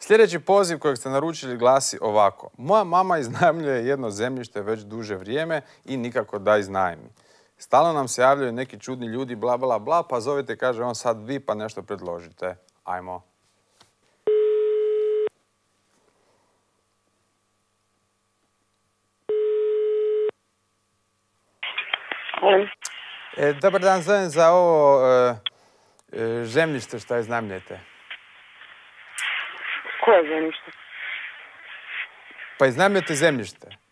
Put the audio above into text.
Sljedeći poziv kojeg ste naručili glasi ovako. Moja mama iznajmljuje jedno zemljište već duže vrijeme i nikako da iznajmi. Stalno nam se javljaju neki čudni ljudi, bla, bla, bla, pa zovete, kaže on, sad vi pa nešto predložite. Ajmo. Dobar dan, zovem za ovo zemljište što iznajmljujete. Koje zemljište? Pa iznajmljujete zemljište.